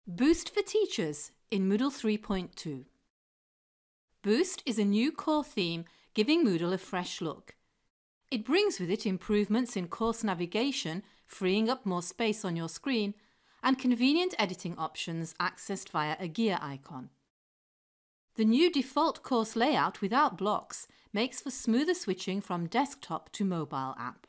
Boost for Teachers in Moodle 3.2. Boost is a new core theme giving Moodle a fresh look. It brings with it improvements in course navigation, freeing up more space on your screen, and convenient editing options accessed via a gear icon. The new default course layout without blocks makes for smoother switching from desktop to mobile app.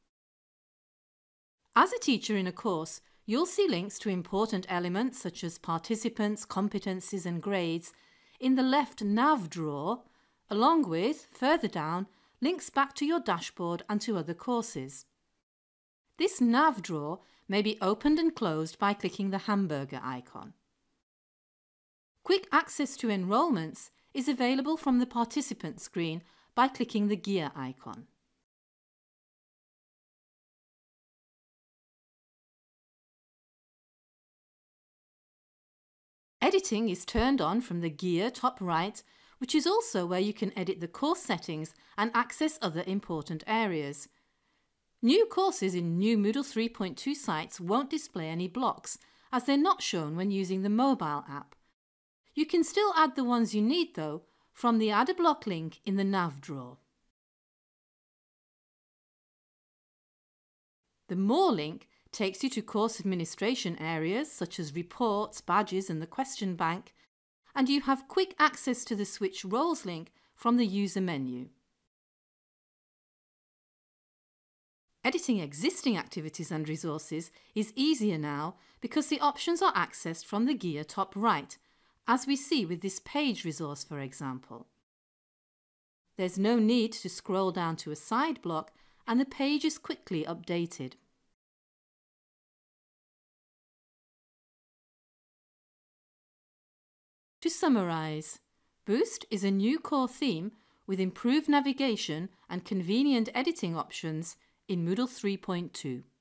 As a teacher in a course, you'll see links to important elements such as participants, competencies and grades in the left nav drawer, along with, further down, links back to your dashboard and to other courses. This nav drawer may be opened and closed by clicking the hamburger icon. Quick access to Enrollments is available from the participant screen by clicking the gear icon. Editing is turned on from the gear top right, which is also where you can edit the course settings and access other important areas. New courses in new Moodle 3.2 sites won't display any blocks, as they're not shown when using the mobile app. You can still add the ones you need though from the Add a Block link in the nav drawer. The More link takes you to course administration areas such as reports, badges and the question bank, and you have quick access to the Switch Roles link from the user menu. Editing existing activities and resources is easier now because the options are accessed from the gear top right, as we see with this page resource for example. There's no need to scroll down to a side block and the page is quickly updated. To summarise, Boost is a new core theme with improved navigation and convenient editing options in Moodle 3.2.